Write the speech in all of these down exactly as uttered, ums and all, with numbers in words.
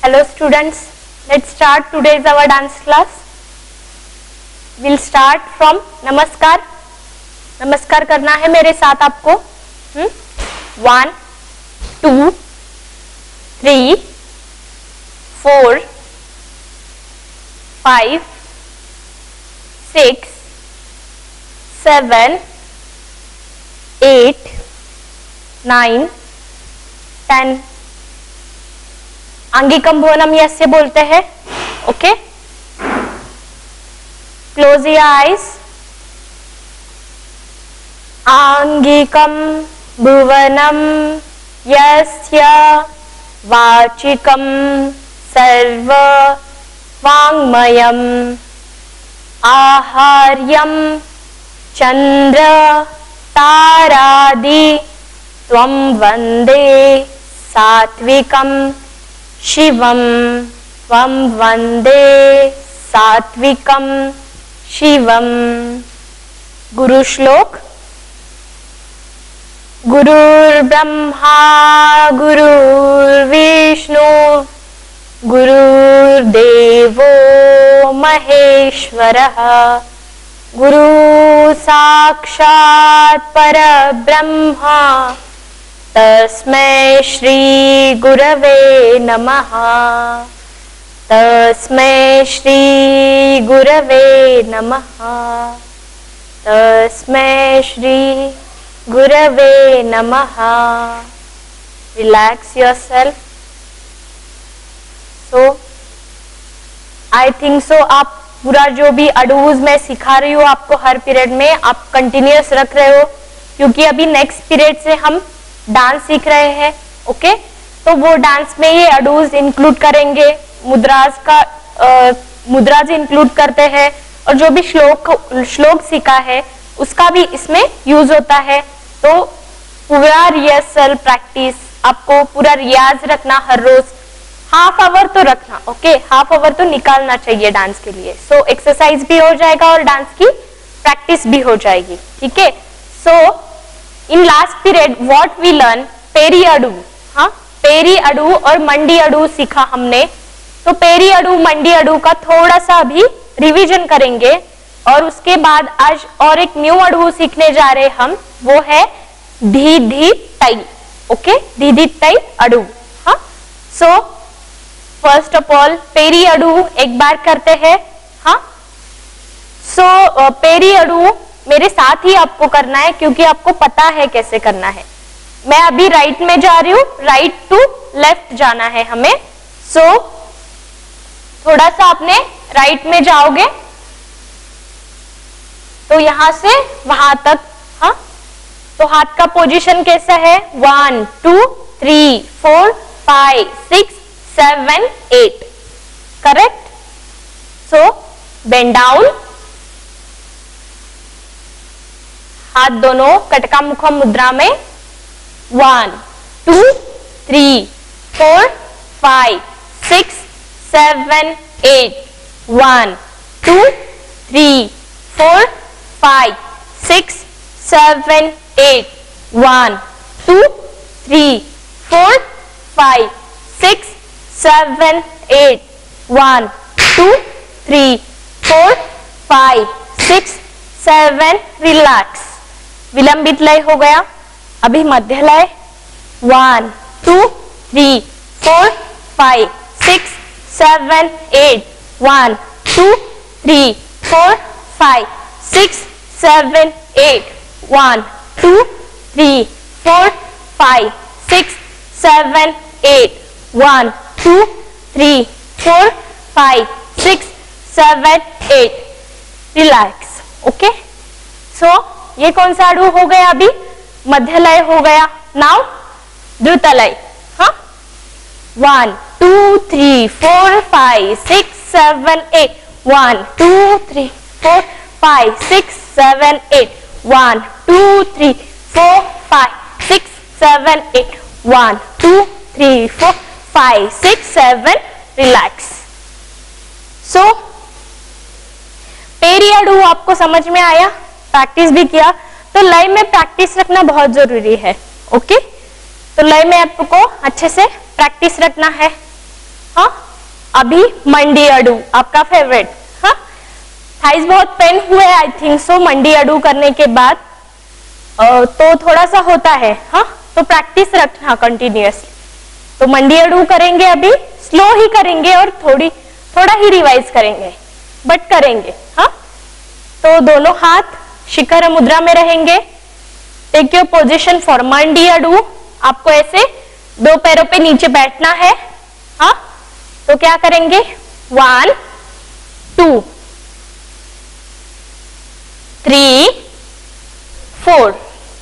Hello students, let's start today's our dance class. We'll start from नमस्कार. नमस्कार करना है मेरे साथ आपको. Hmm one two three four five six seven eight nine ten. आंगिकम भुवनम यस्य बोलते हैं. Okay, close your eyes. आंगिकम भुवनम यस्य वाचिकम सर्व वाङ्मयम आहार्यम चंद्र तारादि त्वं वंदे सात्विकम शिवम त्वं वंदे सात्विकम शिवम. गुरु श्लोक. गुरुर्ब्रह्मा गुरुर्विष्णु गुरुर्देवो महेश्वरः गुरु साक्षात् परब्रह्मा तस्मै श्री गुरवे नमः. तस्मै श्री गुरवे नमः. तस्मै श्री गुरवे नमः. Relax yourself. So, I think so आप पूरा जो भी अडूज मैं सिखा रही हूँ आपको हर पीरियड में आप कंटिन्यूअस रख रहे हो, क्योंकि अभी नेक्स्ट पीरियड से हम डांस सीख रहे हैं. ओके, तो वो डांस में ये अडूज इंक्लूड करेंगे, मुद्राज का आ, मुद्राज इंक्लूड करते हैं, और जो भी श्लोक श्लोक सीखा है उसका भी इसमें यूज होता है. तो पूरा रिहर्सल प्रैक्टिस आपको पूरा रियाज रखना हर रोज. हाफ आवर तो रखना. ओके, हाफ आवर तो निकालना चाहिए डांस के लिए. सो so, एक्सरसाइज भी हो जाएगा और डांस की प्रैक्टिस भी हो जाएगी. ठीक है. So in last period what we learn, peri adavu. हाँ, पेरी अडू और मंडी अडू सीखा हमने. तो पेरी अडू मंडी अडू का थोड़ा सा अभी रिवीजन करेंगे, और उसके बाद आज और एक न्यू अडू सीखने जा रहे हम, वो है धी धी तई. ओके, धी धी तई अडू. हाँ, सो फर्स्ट ऑफ ऑल पेरी अडू एक बार करते हैं. हाँ, सो so, पेरी अडू मेरे साथ ही आपको करना है, क्योंकि आपको पता है कैसे करना है. मैं अभी राइट में जा रही हूँ, राइट टू लेफ्ट जाना है हमें. सो so, थोड़ा सा आपने राइट में जाओगे तो यहां से वहां तक. हाँ, तो हाथ का पोजीशन कैसा है, one two three four five six seven eight. Correct. So bend down. हाथ दोनों कटका मुखम मुद्रा में. One two three four five six seven eight. One two three four five six seven eight. One two three four five six seven eight. One two three four five six seven. Relax. विलंबित लय हो गया. अभी मध्य लय. One two three four five six seven eight. One two three four five six seven eight. One two three four five six seven eight. One two three four five six seven eight. Relax. Okay, so ये कौन सा ado हो गया, अभी मध्य लय हो गया. नाउ द्रुत लय. हाँ, one two three four five six seven eight. One two three four five six seven eight. One two three four five six seven eight. One two three four five six seven. Relax. So पेरी अडू आपको समझ में आया, practice भी किया. तो लय में प्रैक्टिस रखना बहुत जरूरी है. ओके, तो लय में आपको अच्छे से प्रैक्टिस रखना है. हाँ, अभी मंडी अडू आपका फेवरेट। हाँ, थाइस बहुत पेन हुए I think so Mandi ado करने के बाद, तो थोड़ा सा होता है। हाँ, तो प्रैक्टिस रखना कंटिन्यूअसली। तो मंडी अडू करेंगे, अभी स्लो ही करेंगे और थोड़ी थोड़ा ही रिवाइज करेंगे, बट करेंगे। हाँ, तो दोनों हाथ शिखर मुद्रा में रहेंगे। Take your position for mandi adavu. आपको ऐसे दो पैरों पे नीचे बैठना है। हाँ, तो क्या करेंगे, one two three four,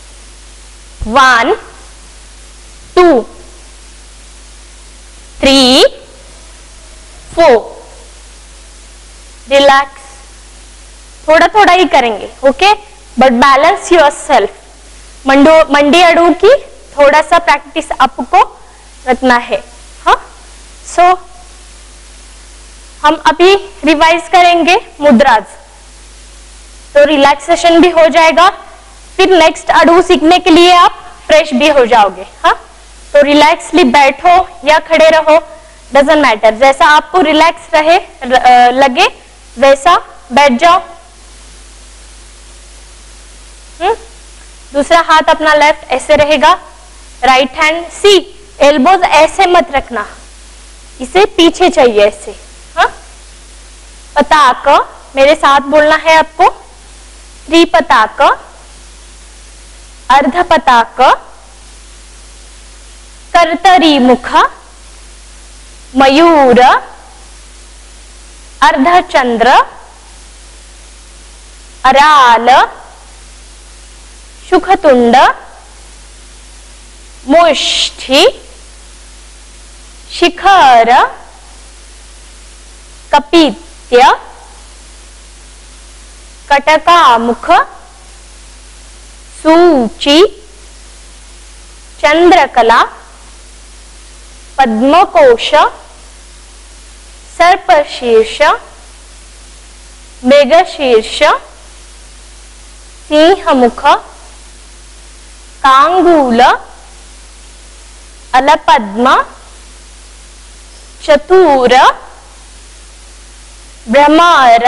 one two three four, relax. थोड़ा थोड़ा ही करेंगे, okay, but balance yourself. मंडो मंडी अडू की थोड़ा सा प्रैक्टिस आपको रखना है। हाँ, सो so, हम अभी रिवाइज करेंगे मुद्राज, तो रिलैक्सेशन भी हो जाएगा, फिर नेक्स्ट अडू सीखने के लिए आप फ्रेश भी हो जाओगे। हाँ, तो रिलैक्सली बैठो या खड़े रहो, डजंट मैटर, जैसा आपको रिलैक्स रहे लगे वैसा बैठ जाओ। हम्म दूसरा हाथ अपना लेफ्ट ऐसे रहेगा, राइट हैंड सी, एल्बोज ऐसे मत रखना, इसे पीछे चाहिए ऐसे। हाँ, पताक, मेरे साथ बोलना है आपको, त्रिपताक, अर्ध पताक, कर्तरी मुख, मयूर, अर्धचंद्र, अराल, शुखतुंड, मुष्ठि, शिखर, कपित्य, कटकामुख, सूची, चंद्रकला, पद्मकोश, सर्पशीर्ष, मृगशीर्ष, सिंहमुख, कांगूल, अलपद्म, चतुर, भ्रमर,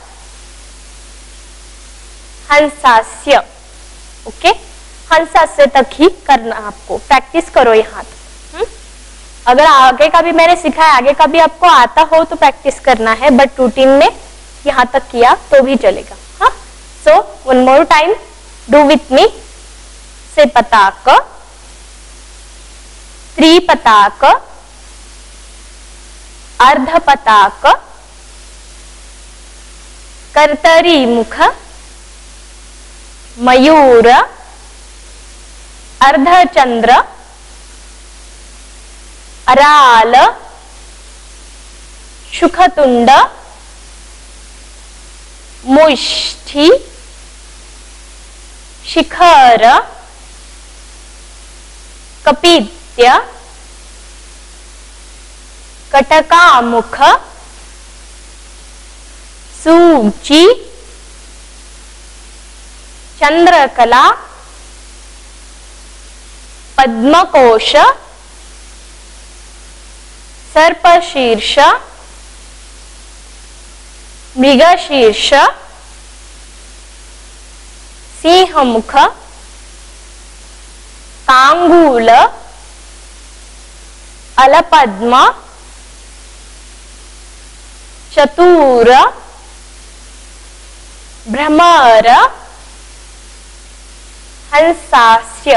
हंसास्य। ओके, हंसास्य तक ही करना, आपको प्रैक्टिस करो यहाँ। अगर आगे का भी मैंने सिखाया, आगे का भी आपको आता हो तो प्रैक्टिस करना है, बट रूटीन में यहाँ तक किया तो भी चलेगा। हाँ, so one more time, do with me. से पताक, त्रिपताक, अर्ध पताक, कर्तरी मुख, मयूर, अर्धचंद्र, अराल, शुखतुंड, मुष्ठि, शिखर, कपित्य, कटकामुख, सूची, चंद्रकला, पद्मकोश, सर्पशीर्ष, मृगशीर्ष, सिंहमुख, कांगूल, अलपद्म, चतुर, भ्रमर, हंसास्य।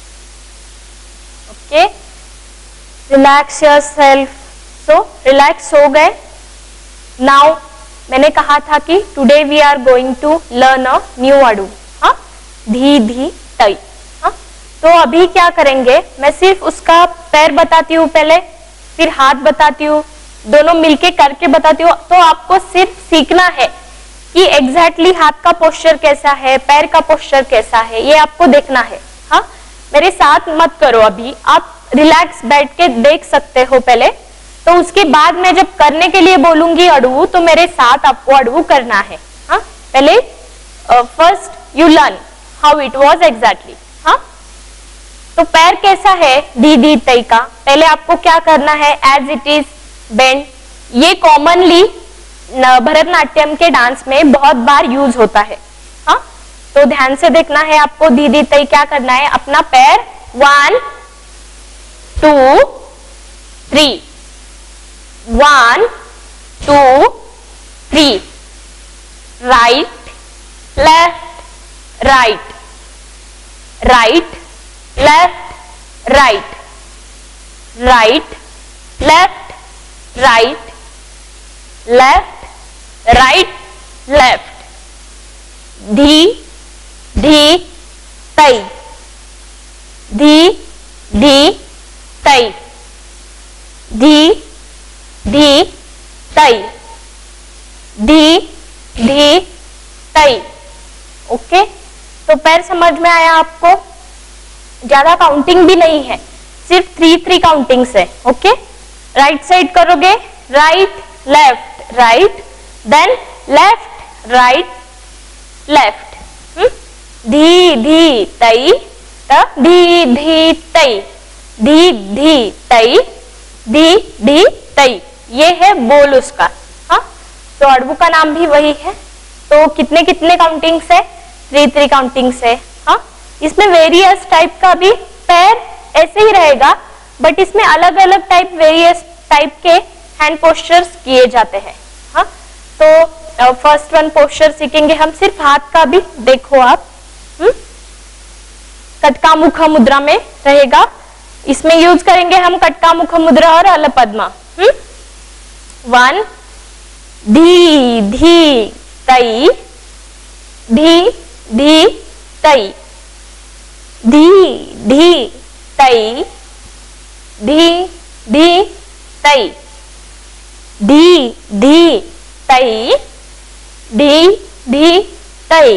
Okay, relax yourself. So relax हो गए। नाउ मैंने कहा था कि today we are going to learn a new adavu. हाँ, धी धी तई। हाँ, तो अभी क्या करेंगे, मैं सिर्फ उसका पैर बताती हूँ पहले, फिर हाथ बताती हूँ, दोनों मिलके करके बताती हूँ। तो आपको सिर्फ सीखना है कि एग्जैक्टली हाथ का पोस्चर कैसा है, पैर का पोस्चर कैसा है, ये आपको देखना है। हाँ, मेरे साथ मत करो अभी, आप रिलैक्स बैठ के देख सकते हो पहले, तो उसके बाद मैं जब करने के लिए बोलूंगी अड़ू, तो मेरे साथ आपको अड़ू करना है। हाँ, पहले first you learn how it was exactly. हाँ, तो पैर कैसा है दी दी तई का, पहले आपको क्या करना है, एज इट इज बेंड, ये कॉमनली भरतनाट्यम के डांस में बहुत बार यूज होता है। हाँ, तो ध्यान से देखना है आपको। दीदी तई क्या करना है, अपना पैर one two three, one two three, right left right, right left right, right left right, left right left, धी धी तई, धी धी तई, धी धी तई, धी धी तई। ओके, तो पैर समझ में आया आपको? ज्यादा काउंटिंग भी नहीं है, सिर्फ थ्री थ्री काउंटिंग्स है। ओके, राइट साइड करोगे, right left right, then left right left, धी धी तई, धी धी तई, धी धी तई, धी धी तई, ये है बोल उसका। हाँ, तो अड़बू का नाम भी वही है। तो कितने कितने काउंटिंग्स है, थ्री थ्री काउंटिंग्स है। हाँ, इसमें वेरियस टाइप का भी पैर ऐसे ही रहेगा, बट इसमें अलग अलग टाइप वेरियस टाइप के हैंड पोस्चर्स किए जाते हैं। हाँ, तो फर्स्ट वन पोस्चर सीखेंगे हम सिर्फ हाथ का भी। देखो आप, कटका मुख मुद्रा में रहेगा, इसमें यूज करेंगे हम कटका मुख मुद्रा और अलपद्मा। वन, धी धी तई, धी धी तई, धी धी तई, धी धी तई, धी धी तई, धी धी तई,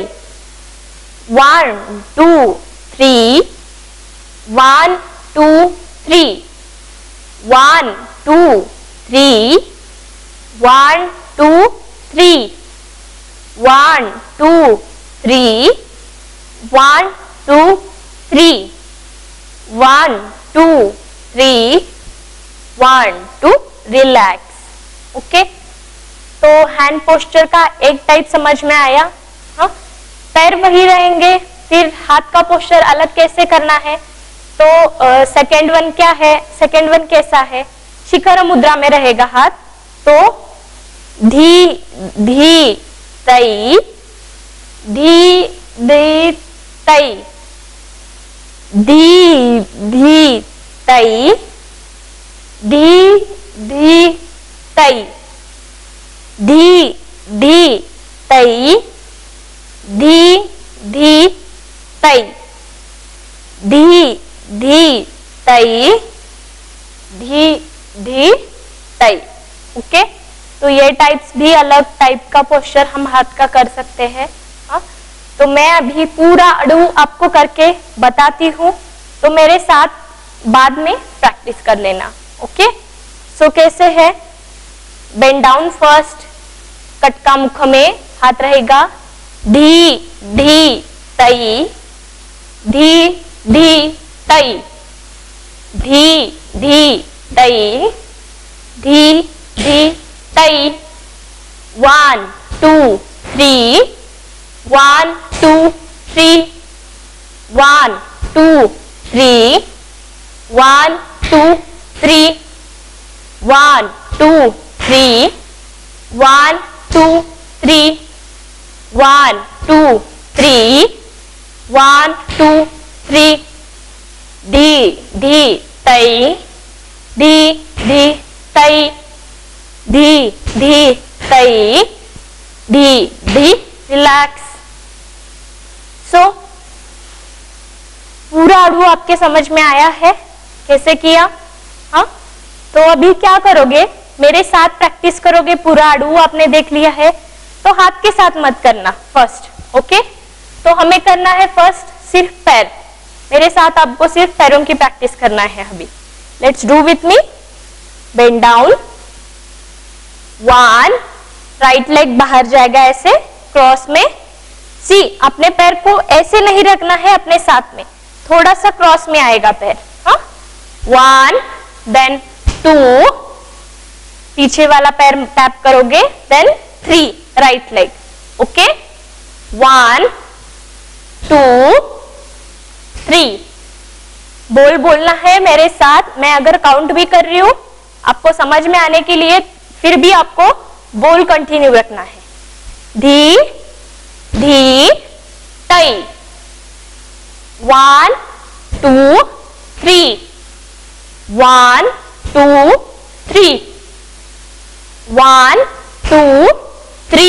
one two three, one two three, one two three, one two three, one two three, one two three, one two three, one two, relax. Okay, तो हैंड पोस्चर का एक टाइप समझ में आया। हाँ, पैर वही रहेंगे, फिर हाथ का पोस्चर अलग कैसे करना है। तो सेकेंड वन क्या है, सेकेंड वन कैसा है, शिखर मुद्रा में रहेगा हाथ। तो धी धी तई, धी धी तई, धी धी तई, धी धी तई, धी धी तई, धी धी तई, धी धी तई, धी धी तई। ओके, तो ये टाइप्स भी अलग टाइप का पोस्चर हम हाथ का कर सकते हैं। हाँ, तो मैं अभी पूरा अड़ू आपको करके बताती हूँ, तो मेरे साथ बाद में प्रैक्टिस कर लेना। ओके, सो कैसे है, बेंड डाउन फर्स्ट, कटका मुख में हाथ रहेगा, धी धी तई, धी धी तई, धी धी तई, धी धी तई, one two three, one two three, one two three, one two three, one two three, one two three, one two three, one two three, धी धी तई, धी धी तई, धी धी तई, धी धी, रिलैक्स। सो पूरा अड़ू आपके समझ में आया है कैसे किया। हाँ, तो अभी क्या करोगे, मेरे साथ प्रैक्टिस करोगे। पूरा अड़ू आपने देख लिया है, तो हाथ के साथ मत करना फर्स्ट। ओके, तो हमें करना है फर्स्ट सिर्फ पैर। मेरे साथ आपको सिर्फ पैरों की प्रैक्टिस करना है अभी। Let's do with me. Bend down, one, right leg बाहर जाएगा ऐसे क्रॉस में। सी, अपने पैर को ऐसे नहीं रखना है, अपने साथ में थोड़ा सा क्रॉस में आएगा पैर। हाँ, वन, देन टू, पीछे वाला पैर टैप करोगे, then three right leg, okay, one two three, बोल बोलना है मेरे साथ। मैं अगर काउंट भी कर रही हूं आपको समझ में आने के लिए, फिर भी आपको बोल कंटिन्यू रखना है। धी धी तई, one two three, one two three, one two three,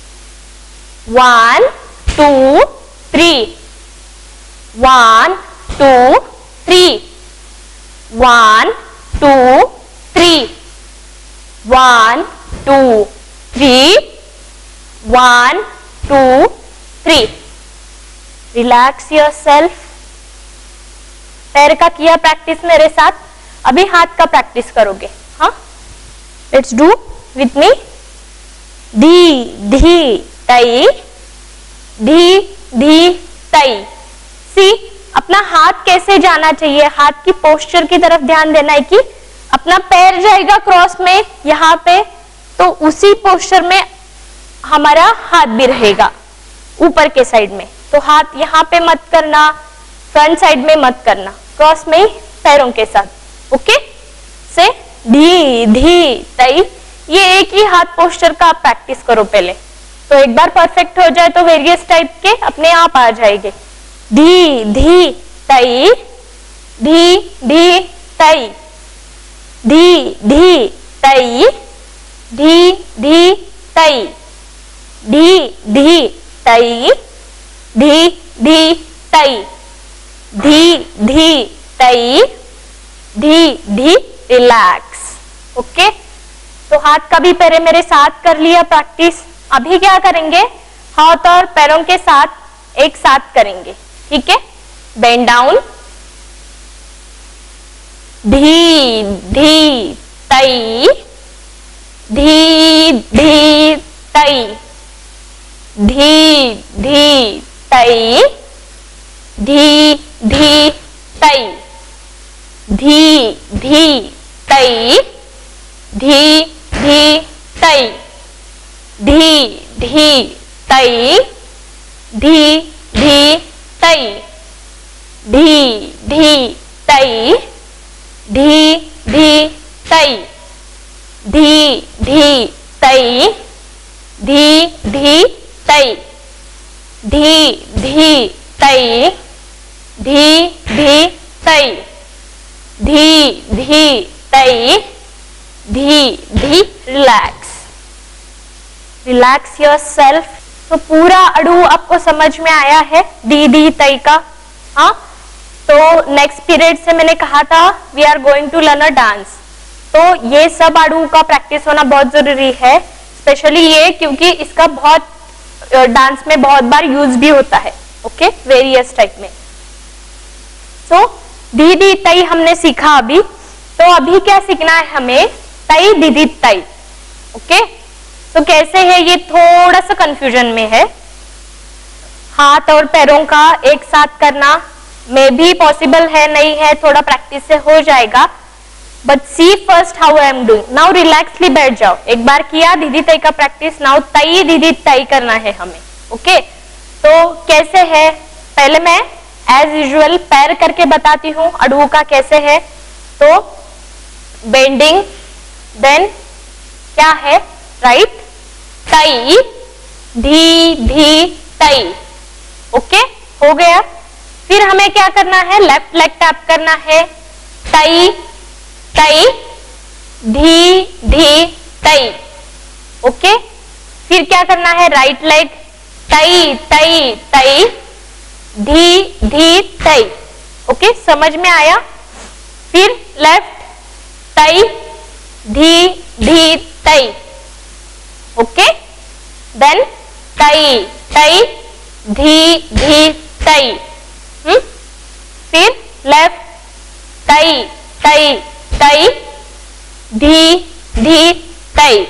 one two three, one two three, one two three, one two three, one two three. Relax yourself. पैर का किया प्रैक्टिस मेरे साथ, अभी हाथ का प्रैक्टिस करोगे। हाँ, लेट्स डू विथ मी। धी धी तई, धी धी तई। सी, अपना हाथ कैसे जाना चाहिए, हाथ की पोस्चर की तरफ ध्यान देना है कि अपना पैर जाएगा क्रॉस में यहाँ पे, तो उसी पोस्चर में हमारा हाथ भी रहेगा ऊपर के साइड में। तो हाथ यहाँ पे मत करना, फ्रंट साइड में मत करना, क्रॉस में ही पैरों के साथ, ओके। से धी धी तई, ये एक ही हाथ पोस्चर का आप प्रैक्टिस करो पहले, तो एक बार परफेक्ट हो जाए तो वेरियस टाइप के अपने आप आ जाएंगे। धी धी तई, धी धी तई, धी धी तई, धी धी तई, धी धी तई, धी धी तई, धी धी तई, धी धी। Relax, okay. तो हाथ का भी पहले मेरे साथ कर लिया प्रैक्टिस। अभी क्या करेंगे, हाथ और पैरों के साथ एक साथ करेंगे, ठीक है। बेंड डाउन, धी धी तई, धी धी तई, धी धी तई, धी धी तई, धी धी तई, धी धी तई, धी धी तई, धी धी तई, धी धी तई, धी धी तई, धी धी तई, धी धी तई, धी धी तई, धी धी तई, धी धी तई, धी धी। Relax, relax yourself. तो पूरा अड़ू आपको समझ में आया है धी धी तई का। हाँ, तो नेक्स्ट पीरियड से मैंने कहा था we are going to learn a dance, तो ये सब अड़ू का प्रैक्टिस होना बहुत जरूरी है, स्पेशली ये क्योंकि इसका बहुत डांस में बहुत बार यूज भी होता है, ओके, वेरियस टाइप में। तो धी धी तई हमने सीखा अभी, तो अभी क्या सीखना है हमें, तई धी धी तई, ओके। तो कैसे है ये थोड़ा सा कंफ्यूजन में है। हाथ और पैरों का एक साथ करना में भी पॉसिबल है, नहीं है, थोड़ा प्रैक्टिस से हो जाएगा, but see first how I am doing now. Relaxly बैठ जाओ। एक बार किया धी धी तई का प्रैक्टिस, नाउ तई धी धी तई करना है हमें, ओके। तो कैसे है, पहले मैं एज यूजुअल पैर करके बताती हूँ अड़ू का कैसे है। तो बेंडिंग, देन क्या है, राइट, तई, धी धी तई, ओके, हो गया। फिर हमें क्या करना है, लेफ्ट लेग टैप करना है, तई तई, धी धी तई, ओके। फिर क्या करना है, राइट लेग, तई तई तई, धी धी तई, ओके, समझ में आया। फिर लेफ्ट, तई धी धी तई, ओके, देन तई तई, धी धी तई, हम्म, फिर लेफ्ट, तई तई तई, धी धी तई।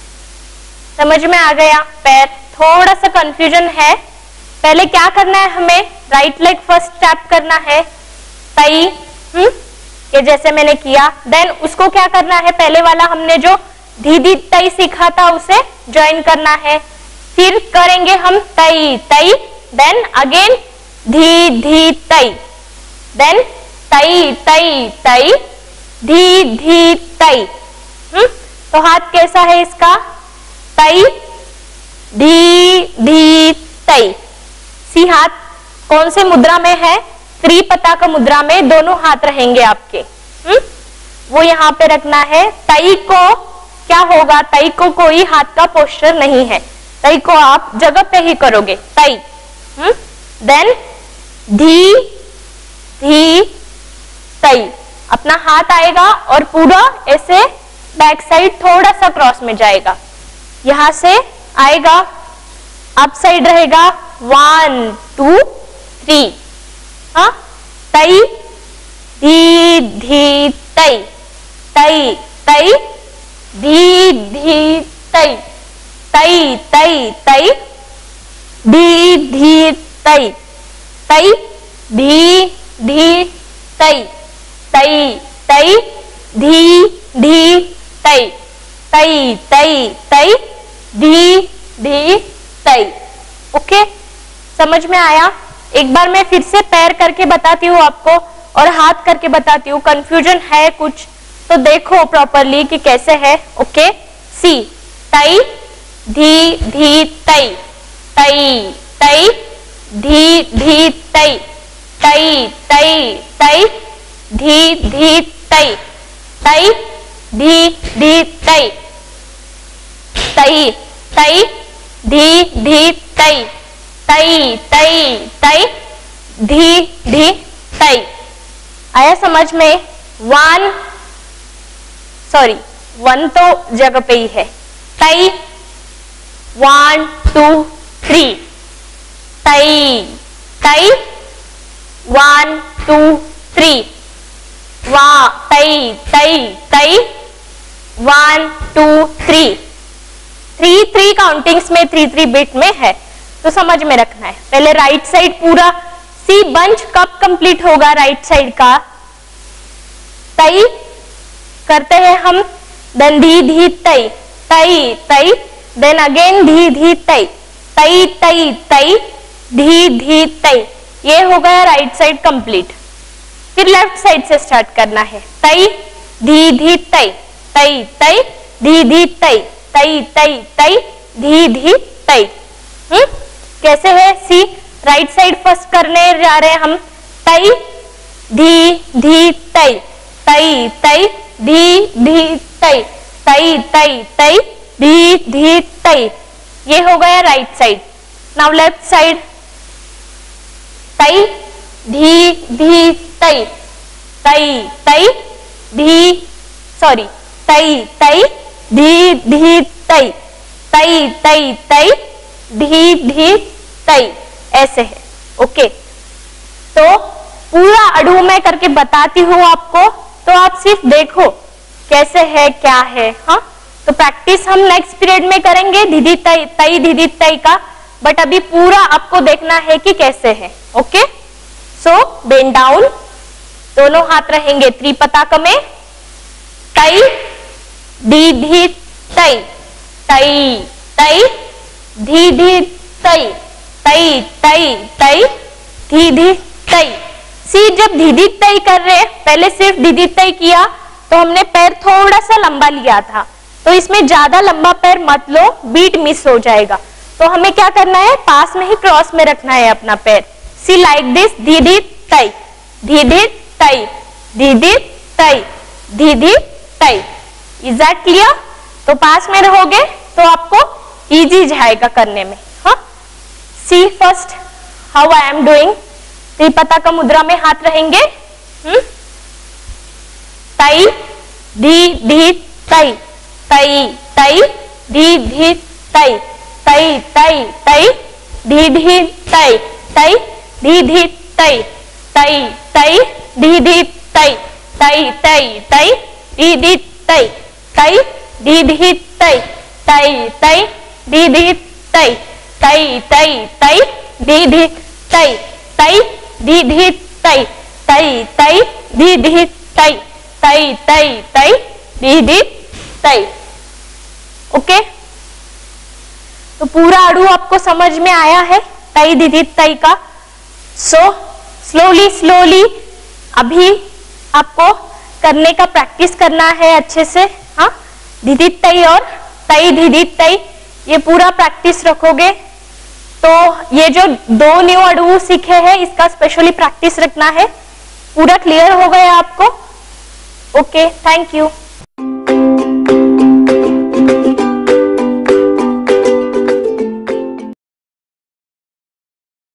समझ में आ गया। पैर थोड़ा सा कंफ्यूजन है, पहले क्या करना है हमें, राइट लेग फर्स्ट टैप करना है, तई, हम्म, ये जैसे मैंने किया, देन उसको क्या करना है, पहले वाला हमने जो धी धी तई सीखा था उसे ज्वाइन करना है। फिर करेंगे हम तई तई, देन अगेन धी धी तई, देन तई तई तई, धी धी तई। हम्म तो हाथ कैसा है इसका? तई धी धी तई। सी हाथ कौन से मुद्रा में है? त्रिपताका मुद्रा में दोनों हाथ रहेंगे आपके। हम्म वो यहाँ पे रखना है। तई को क्या होगा? तई को कोई हाथ का पोस्चर नहीं है, तई को आप जगह पे ही करोगे तई। हम्म देन धी धी तई, अपना हाथ आएगा और पूरा ऐसे बैक साइड थोड़ा सा क्रॉस में जाएगा, यहां से आएगा, अप साइड रहेगा, वन टू थ्री। हाँ तई धी धी तई, तई तई धी धी तई, तई तई तई धी धी तई, तई धी धी तई, तई तई धी धी तई, तई तई तई धी धी तई। ओके, समझ में आया? एक बार मैं फिर से पैर करके बताती हूँ आपको और हाथ करके बताती हूँ, कंफ्यूजन है कुछ तो देखो प्रॉपरली कि कैसे है। ओके, सी तई धी धी तई, तई तई धी धी तई, तई तई तई धी धी तई, तई धी धी तई, तई तई धी धी तई, तई तई तई धी धी तई। आया समझ में? वन सॉरी वन तो जगह पे ही है। तई वन टू थ्री, तई तई वन टू थ्री, वा तई तई तई one two three. Three three countings में थ्री थ्री बिट में है तो समझ में रखना है। पहले राइट साइड पूरा सी बंच कब कंप्लीट होगा? राइट साइड का तई करते हैं हम, देन धी धी तई, तई तई, देन अगेन धी धी तई, तई तई तई धी धी तई। ये हो गया राइट साइड कंप्लीट। फिर लेफ्ट साइड से स्टार्ट करना है। तई धी धी तई, तई तई धी धी तई, तई तई तई धी धी तई। हम्म कैसे है? सी राइट साइड फर्स्ट करने जा रहे हैं हम। तई धी धी तई, तई तई धी धी तई, तई तई तई धी धी तई। ये हो गया right side. Now left side. तई धी धी तई, तई तई धी सॉरी तई तई धी धी तई, तई तई तई धी धी तई। ऐसे है। ओके, तो पूरा अड़ू में करके बताती हूँ आपको, तो आप सिर्फ देखो कैसे है क्या है। हाँ तो प्रैक्टिस हम नेक्स्ट पीरियड में करेंगे दीदी तई तई दीदी तई का, बट अभी पूरा आपको देखना है कि कैसे है। ओके, सो बेंड डाउन, दोनों हाथ रहेंगे त्रिपताका में। तई धी धी तई, तई तई धी धी तई, तई तई तई धी धी तई। सी जब धी धी तई कर रहे, पहले सिर्फ धी धी तई किया तो हमने पैर थोड़ा सा लंबा लिया था, तो इसमें ज्यादा लंबा पैर मत लो, बीट मिस हो जाएगा। तो हमें क्या करना है? पास में ही क्रॉस में रखना है अपना पैर। सी लाइक दिस, धी धी तई, धी धी तई, धी धी तई, धी धी तई। Is that clear? तो पास में रहोगे तो आपको इजी जाएगा करने में। हाँ, see first how I am doing. त्रिपताका मुद्रा में हाथ रहेंगे। हम्म तई धी धी तई, तई तई धी धी तई, तई तई तई धी धी तई, तई धी धी तई, तई तई धी धी तई, तई तई तई धी धी तई, तई धी धी तई, तई तई धी धी तई, तई तई तई धी धी तई, तई धी धी तई, तई तई धी धी तई, तई तई तई धी धी तई। ओके, तो पूरा अड़ू आपको समझ में आया है तई दीदित तई का। सो स्लोली स्लोली अभी आपको करने का प्रैक्टिस करना है अच्छे से। हाँ, दीदित तई और तई दीदित तई, ये पूरा प्रैक्टिस रखोगे तो ये जो दो न्यू अड़ू सीखे हैं इसका स्पेशली प्रैक्टिस रखना है। पूरा क्लियर हो गया आपको? Okay, thank you.